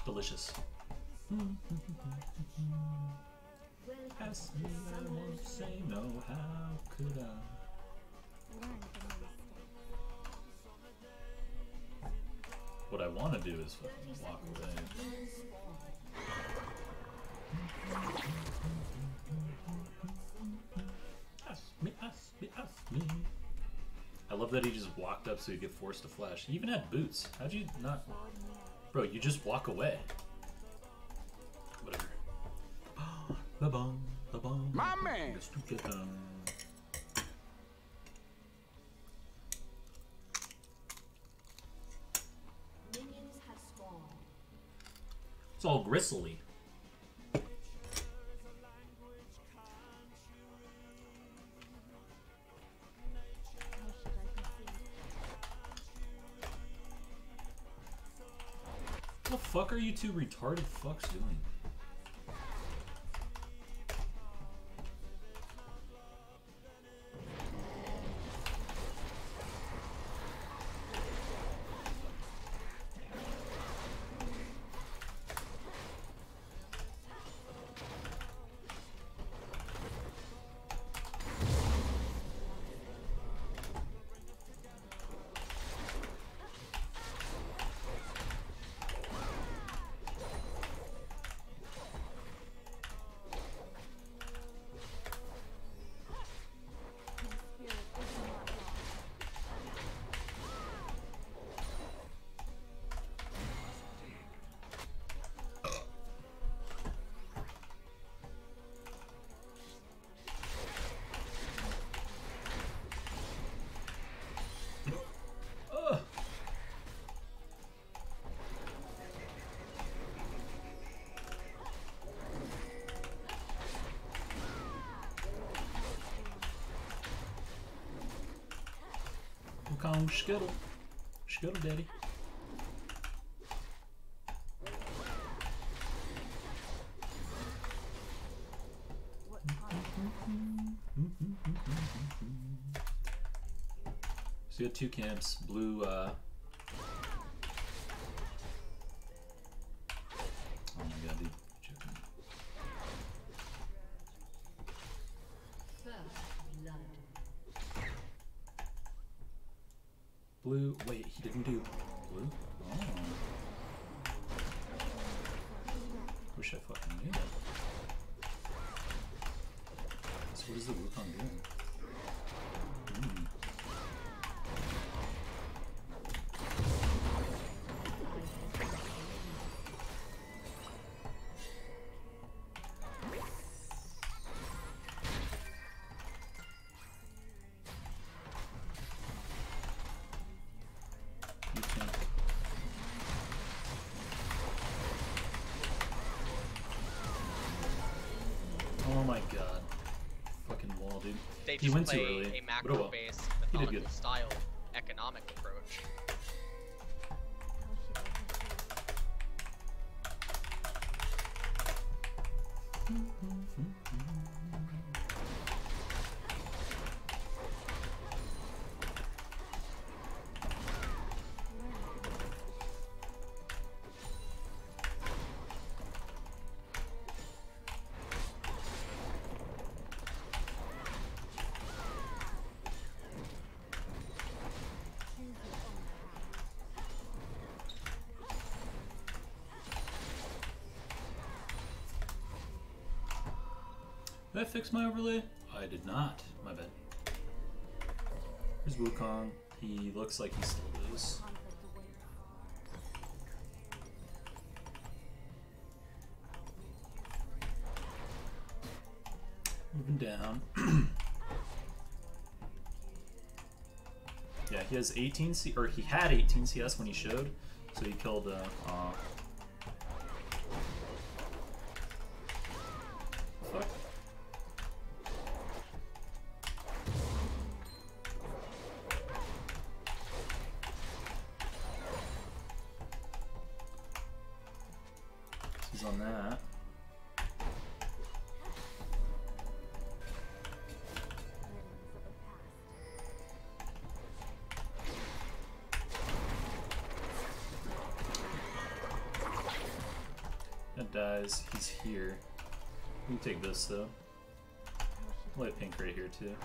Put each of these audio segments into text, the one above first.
delicious. Ask me, I won't say no. How could I? What I want to do is fucking walk away. Ask me, ask me, ask me. I love that he just walked up so he'd get forced to flash. He even had boots. How'd you not? Bro, you just walk away. Whatever. Ba-bum, ba-bum. My man! It's all gristly. What the fuck are you two retarded fucks doing? Call him Skittle. Skittle Daddy. So you got two camps. Blue, oh my god, dude. Joking. Blue. Wait, he didn't do blue? Oh. Wish I fucking knew that. So what is the Wukong doing? Oh my god. Fucking wall, dude. They He just went too play early. a But oh well. macro-based, He did methodical good. style economic approach. Did I fix my overlay? I did not. My bad. Here's Wukong. He looks like he still loses. Moving down. Yeah, he has 18 C, or he had 18 CS when he showed, so he killed. Fuck. He's on that. dies, he's here. We can take this though. I'll lay pink right here too.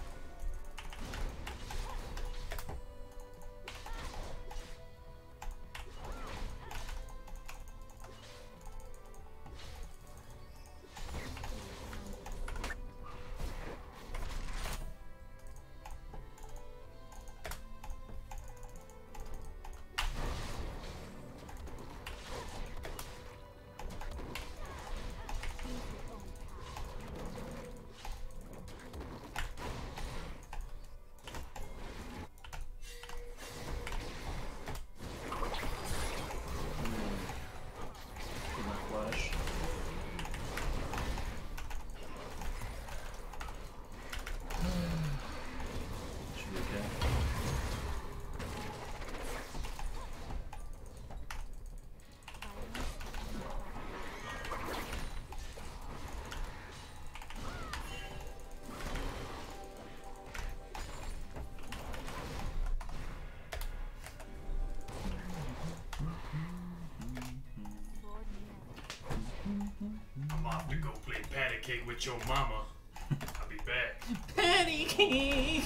I'm off to go play patty cake with your mama. I'll be back. Patty cake!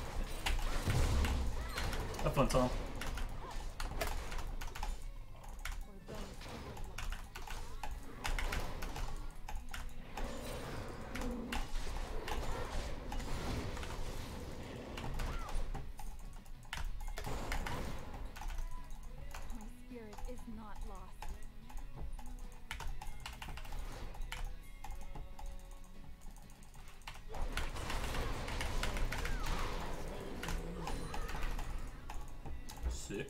Have fun, Tom. Sick.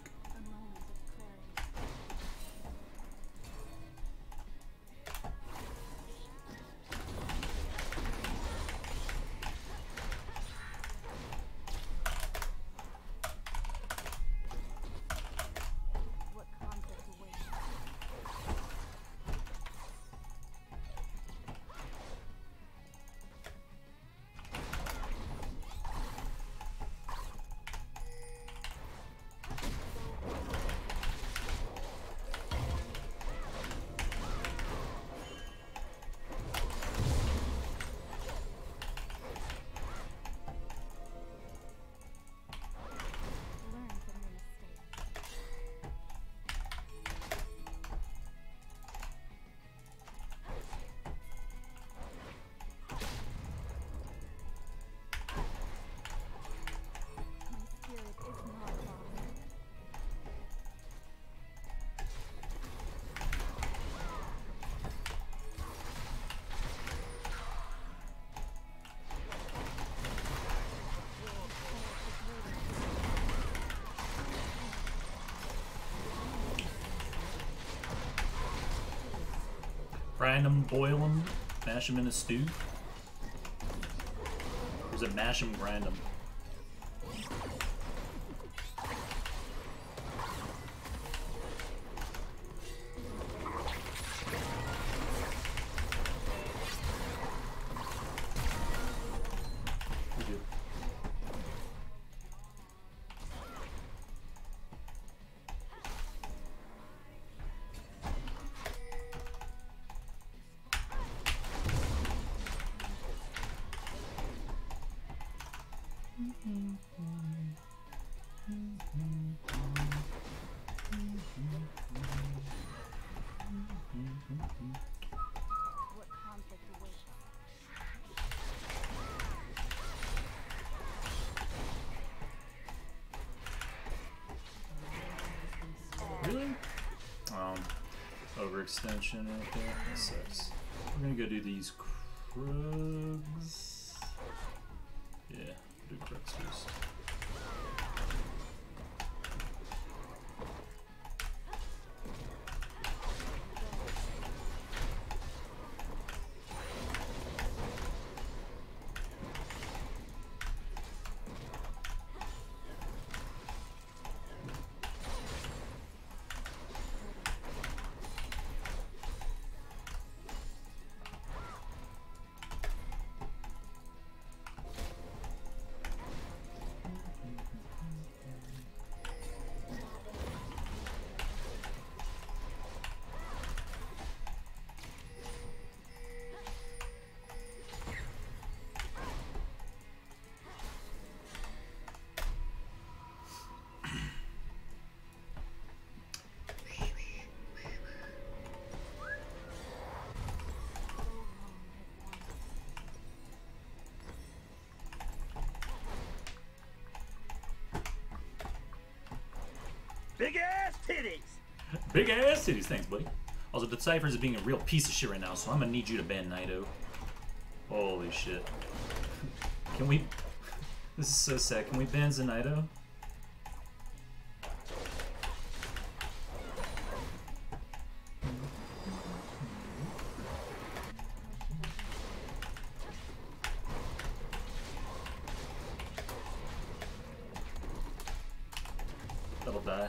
Frying them, boil them, mash them in a stew. Or is it mash them, grind them? Really? Overextension right there. That sucks. We're gonna go do these Krugs. Yeah, do Krugs first. Big ass titties, thanks, buddy. Also, the Cyphers is being a real piece of shit right now, so I'm gonna need you to ban Naito. Holy shit. Can we... This is so sad. Can we ban Zenaido? That'll die.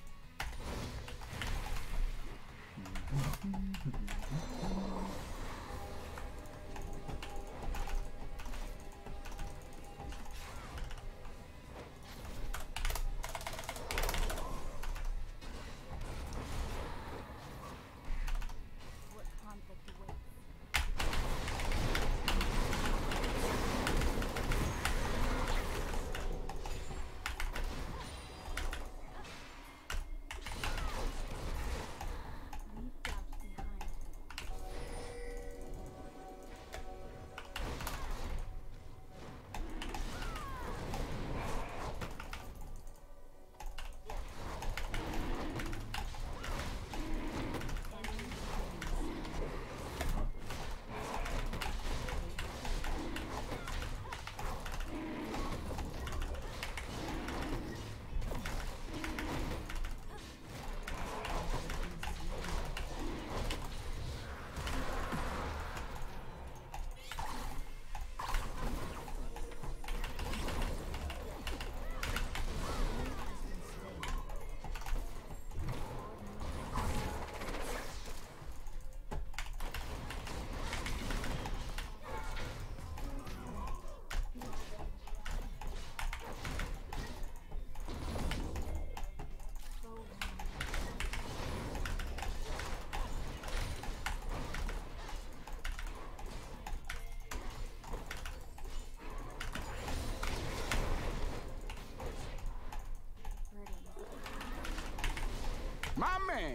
My man.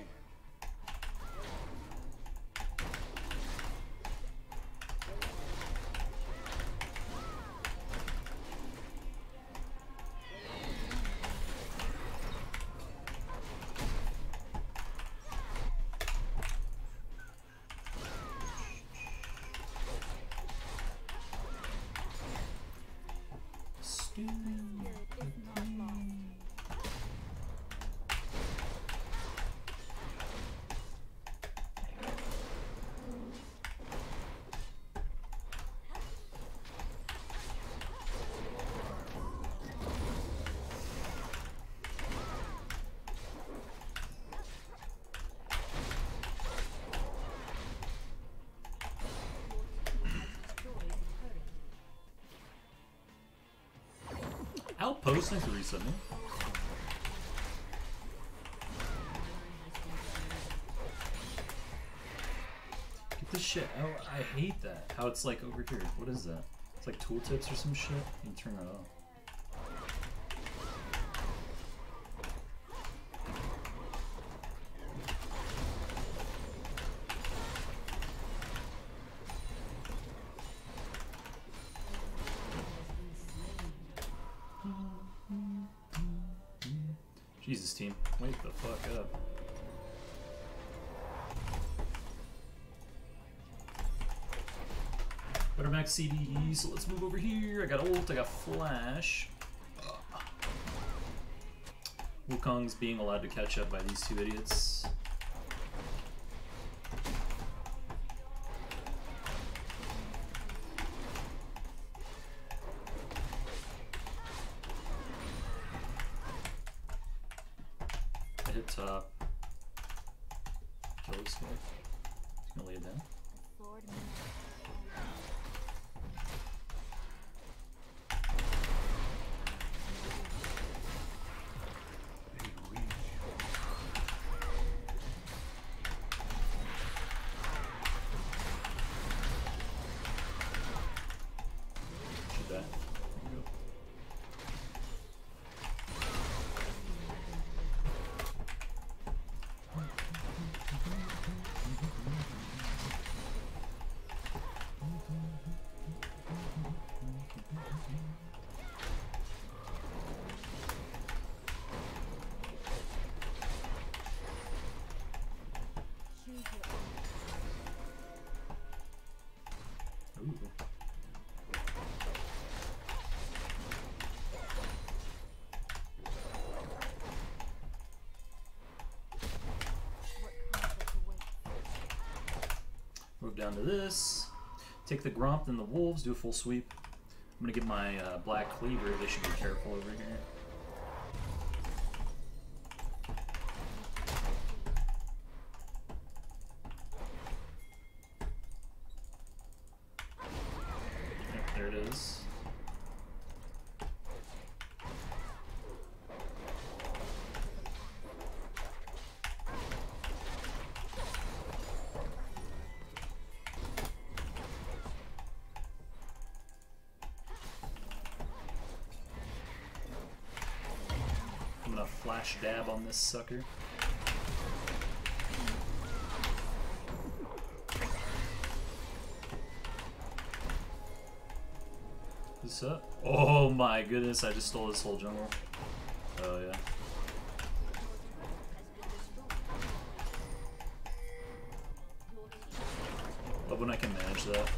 Outpost, thanks for resetting. Get this shit out. I hate that. How it's like over here. What is that? It's like tooltips or some shit. You turn it off. Jesus, team. Wake the fuck up. Better max CD, so let's move over here. I got ult, I got flash. Wukong's being allowed to catch up by these two idiots. I hit top. Kill this guy. He's gonna lay it down. Shoot that. There you go. down to this. Take the Gromp and the Wolves, do a full sweep. I'm gonna get my Black Cleaver, they should be careful over here. Yep, there it is. I'm gonna flash dab on this sucker. What's up? Oh my goodness, I just stole this whole jungle. Oh yeah. Love when I can manage that.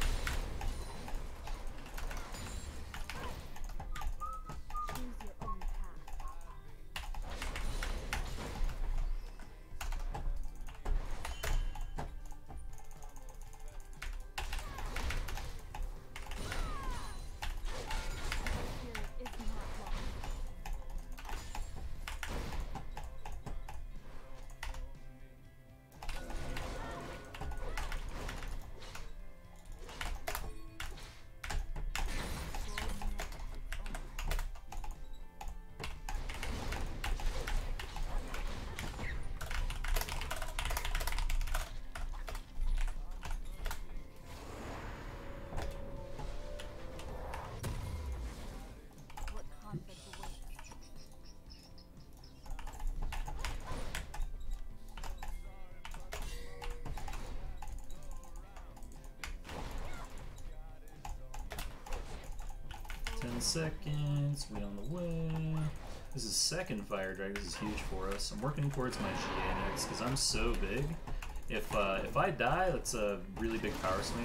Seconds, we on the way. This is second Fire Drag, this is huge for us. I'm working towards my GA next because I'm so big. If I die, that's a really big power swing.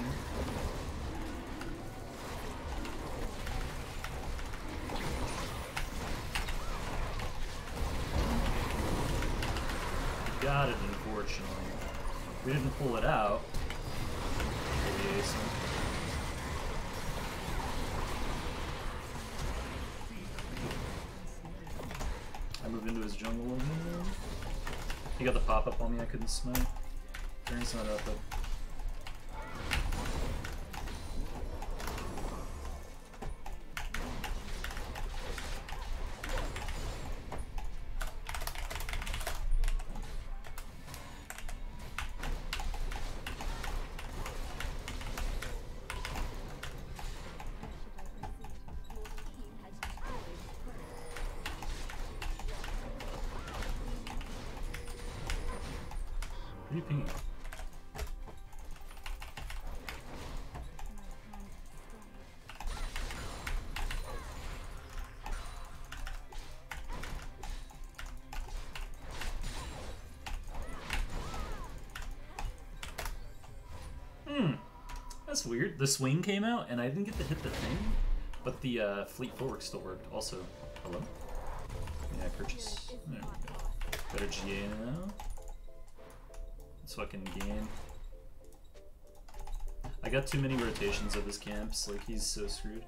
Got it, unfortunately. We didn't pull it out. I moved into his jungle over there. He got the pop-up on me, I couldn't smite. Turns not up, but... What are you pinging? That's weird. The swing came out and I didn't get to hit the thing, but the fleet footwork still worked. Also, hello? Yeah, purchase. There we go. Better GA now. Let's fucking game. I got too many rotations of his camps, like he's so screwed.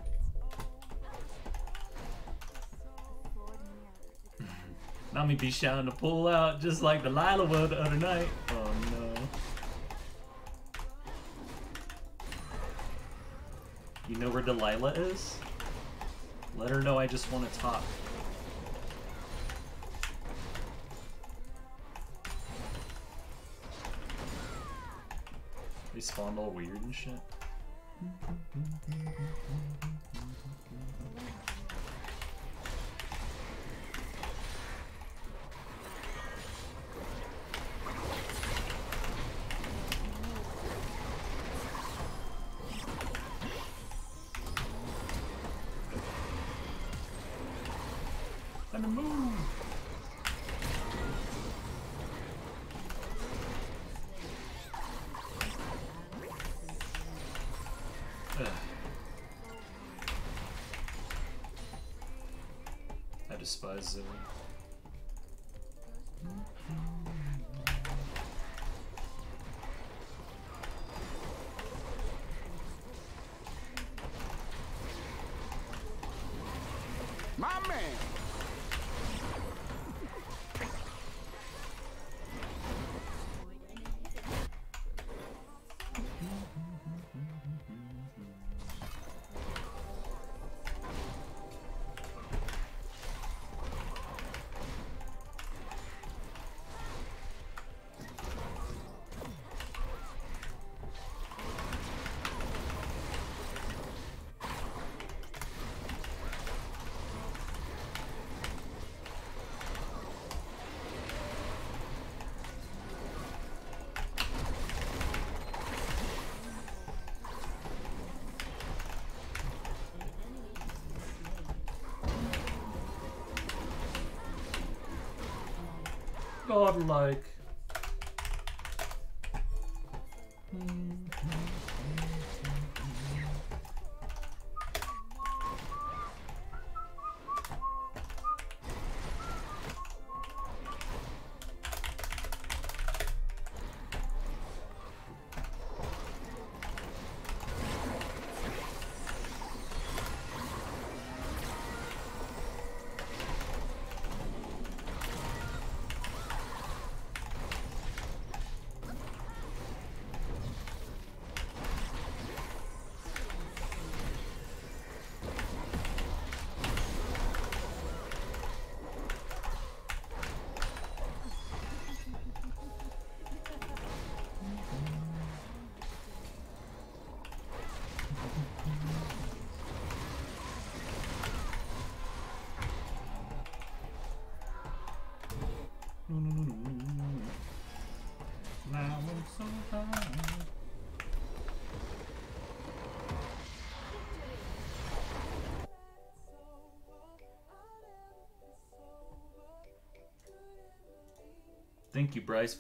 Nami be shouting to pull out just like Delilah would the other night. Oh no. You know where Delilah is? Let her know I just want to talk. They spawned all weird and shit. Time to move! I despise Zoe. godlike. Now I'm so high. Thank you, Bryce.